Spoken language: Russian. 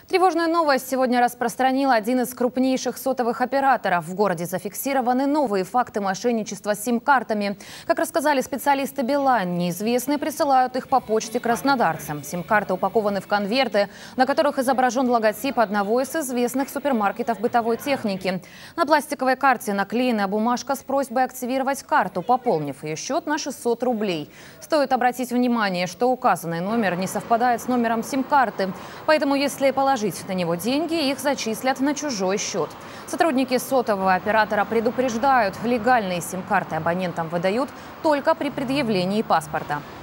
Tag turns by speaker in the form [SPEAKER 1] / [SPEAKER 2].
[SPEAKER 1] Тревожная новость сегодня распространил один из крупнейших сотовых операторов. В городе зафиксированы новые факты мошенничества с сим-картами. Как рассказали специалисты Билайн, неизвестные присылают их по почте краснодарцам. Сим-карты упакованы в конверты, на которых изображен логотип одного из известных супермаркетов бытовой техники. На пластиковой карте наклеена бумажка с просьбой активировать карту, пополнив ее счет на 600 рублей. Стоит обратить внимание, что указанный номер не совпадает с номером сим-карты. Поэтому, если положить на него деньги, их зачислят на чужой счет. Сотрудники сотового оператора предупреждают, легальные сим-карты абонентам выдают только при предъявлении паспорта.